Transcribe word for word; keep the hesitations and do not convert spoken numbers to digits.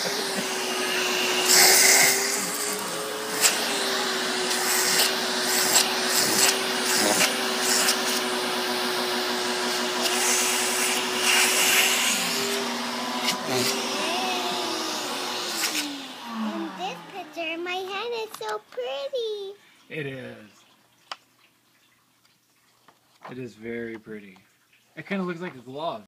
In this picture, my hand is so pretty. It is. It is very pretty. It kind of looks like a glove.